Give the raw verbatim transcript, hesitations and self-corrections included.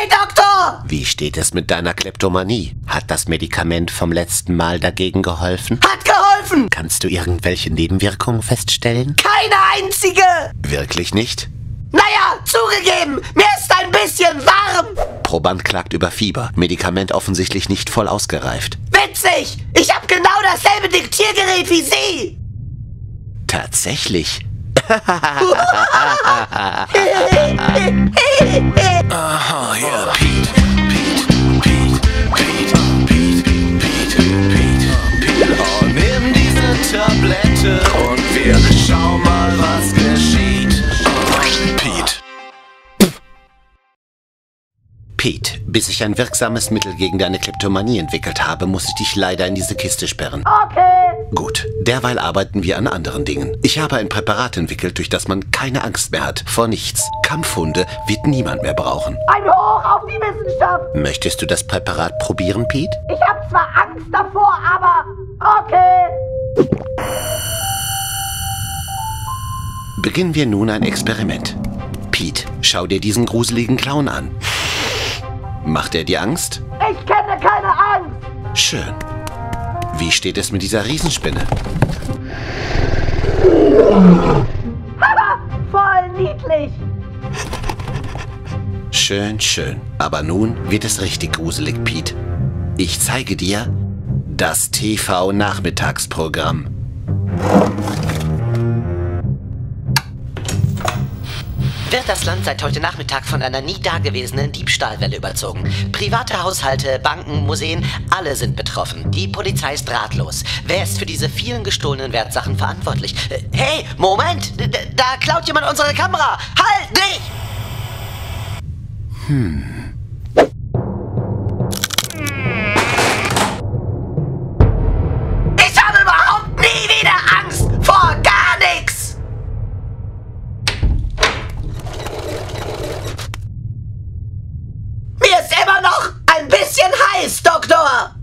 Hey, Doktor! Wie steht es mit deiner Kleptomanie? Hat das Medikament vom letzten Mal dagegen geholfen? Hat geholfen! Kannst du irgendwelche Nebenwirkungen feststellen? Keine einzige! Wirklich nicht? Naja, zugegeben, mir ist ein bisschen warm! Proband klagt über Fieber. Medikament offensichtlich nicht voll ausgereift. Witzig! Ich habe genau dasselbe Diktiergerät wie Sie! Tatsächlich? Aha, ja, Pete, Pete, Pete, Pete, Pete, Pete, Pete, Pete. Oh, nimm diese Tablette und wir schauen mal, was geschieht. Oh, Pete. Pete, bis ich ein wirksames Mittel gegen deine Kleptomanie entwickelt habe, muss ich dich leider in diese Kiste sperren. Okay. Gut, derweil arbeiten wir an anderen Dingen. Ich habe ein Präparat entwickelt, durch das man keine Angst mehr hat. Vor nichts. Kampfhunde wird niemand mehr brauchen. Ein Hoch auf die Wissenschaft! Möchtest du das Präparat probieren, Pete? Ich habe zwar Angst davor, aber okay. Beginnen wir nun ein Experiment. Pete, schau dir diesen gruseligen Clown an. Macht er dir Angst? Ich kenne keine Angst! Schön. Wie steht es mit dieser Riesenspinne? Haha, voll niedlich! Schön, schön. Aber nun wird es richtig gruselig, Pete. Ich zeige dir das T V-Nachmittagsprogramm. Wird das Land seit heute Nachmittag von einer nie dagewesenen Diebstahlwelle überzogen. Private Haushalte, Banken, Museen, alle sind betroffen. Die Polizei ist ratlos. Wer ist für diese vielen gestohlenen Wertsachen verantwortlich? Äh, Hey, Moment! D da klaut jemand unsere Kamera! Halt dich! Hm. Ich habe überhaupt nie wieder Angst vor gar nichts! Mir ist immer noch ein bisschen heiß, Doktor!